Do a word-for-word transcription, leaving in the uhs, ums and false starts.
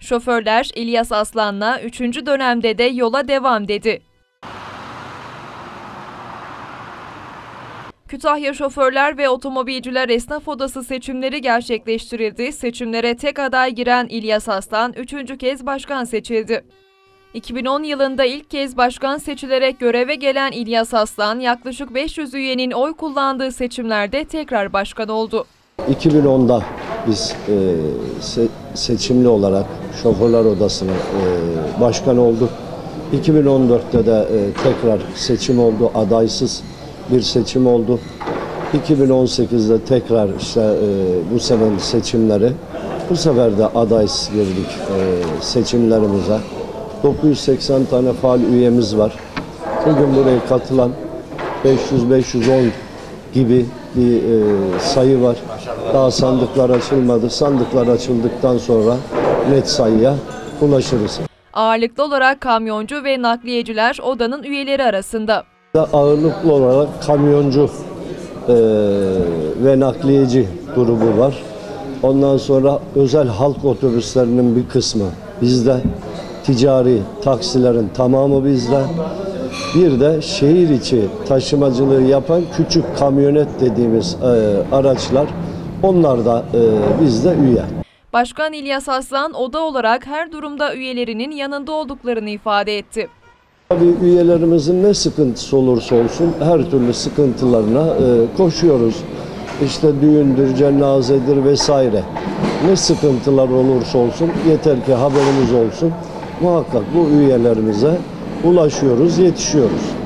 Şoförler İlyas Aslan'la üçüncü dönemde de yola devam dedi. Kütahya Şoförler ve Otomobilciler Esnaf Odası seçimleri gerçekleştirildi. Seçimlere tek aday giren İlyas Aslan üçüncü kez başkan seçildi. iki bin on yılında ilk kez başkan seçilerek göreve gelen İlyas Aslan, yaklaşık beş yüz üyenin oy kullandığı seçimlerde tekrar başkan oldu. iki bin onda biz e, se seçimli olarak Şoförler Odası'na e, başkan olduk. iki bin on dörtte de e, tekrar seçim oldu, adaysız bir seçim oldu. iki bin on sekizde tekrar işte e, bu senenin seçimleri, bu sefer de adaysız girdik e, seçimlerimize. dokuz yüz seksen tane faal üyemiz var. Bugün buraya katılan beş yüz beş yüz on gibi bir e, sayı var. Daha sandıklar açılmadı. Sandıklar açıldıktan sonra net sayıya ulaşırız. Ağırlıklı olarak kamyoncu ve nakliyeciler odanın üyeleri arasında. Ağırlıklı olarak kamyoncu e, ve nakliyeci grubu var. Ondan sonra özel halk otobüslerinin bir kısmı bizde. Ticari taksilerin tamamı bizde. Bir de şehir içi taşımacılığı yapan küçük kamyonet dediğimiz e, araçlar, onlar da e, bizde üye. Başkan İlyas Aslan oda olarak her durumda üyelerinin yanında olduklarını ifade etti. Tabii üyelerimizin ne sıkıntısı olursa olsun her türlü sıkıntılarına e, koşuyoruz. İşte düğündür, cenazedir vesaire. Ne sıkıntılar olursa olsun yeter ki haberimiz olsun. Muhakkak bu üyelerimize ulaşıyoruz, yetişiyoruz.